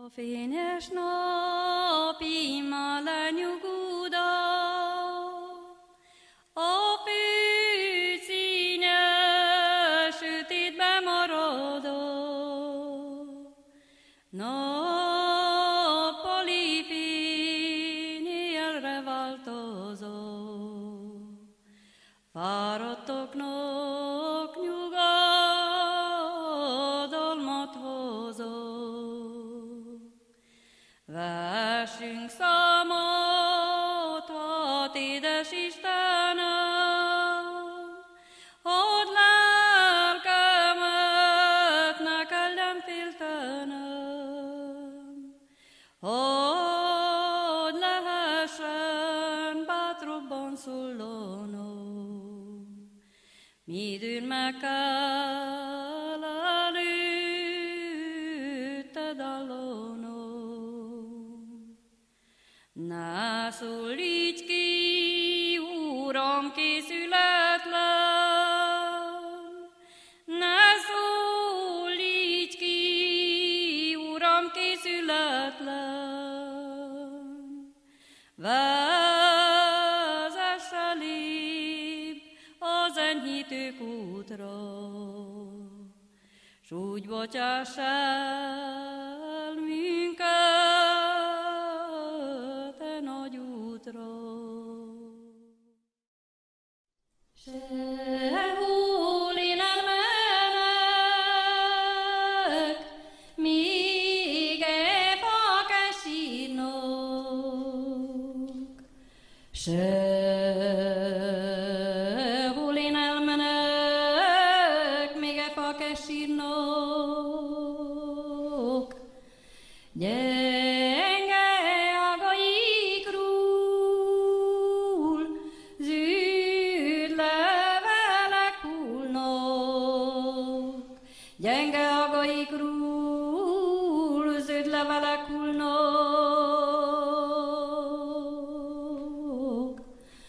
A fényes nap immár lenyugud, a fűszíne sötétbe marad, nappali fény éjjelre változó, fáradtoknak nyugodalmat hozó. Vessünk számot, hát édes Istenem, hadd lelkemet ne kelljen féltenem, hadd lehessen bátrabban szóllanom, midőn meg kell előtted állanom. Ne szólíts ki, Uram, készületlen, ne szólíts ki, Uram, készületlen. Vezess elébb az enyhítők útra, s úgy bocsáss el minket nagy útra. Sehol én elmenek, míg fák sírnak. Sehol én elmenek, míg fák sírnak. Gyenge ágaikról zöld levelek hullnak. Gyenge ágaikról zöld levelek hullnak.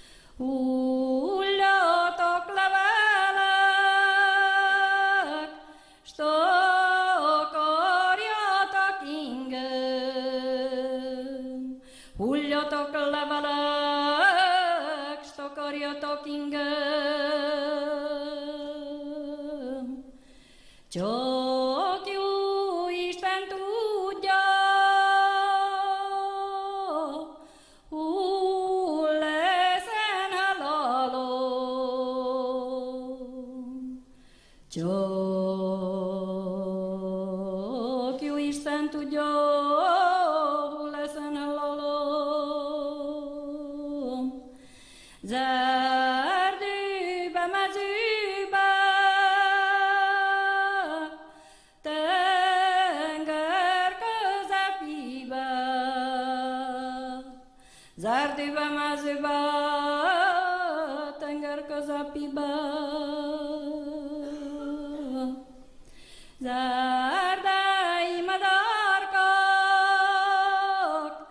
Hulljatok levelek, s takarjatok ingem. Hulljatok levelek, s takarjatok ingem. Csak jó Isten tudja, hol leszen halálom. Csak jó Isten tudja, hol leszen halálom. Zerdőbe, mezőbe, tenger közepébe. Zerdőbe, mezőbe, tenger közepébe. Zerdei madárkák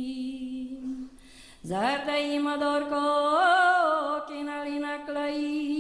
éneklei. Zerdei madárkák éneklei.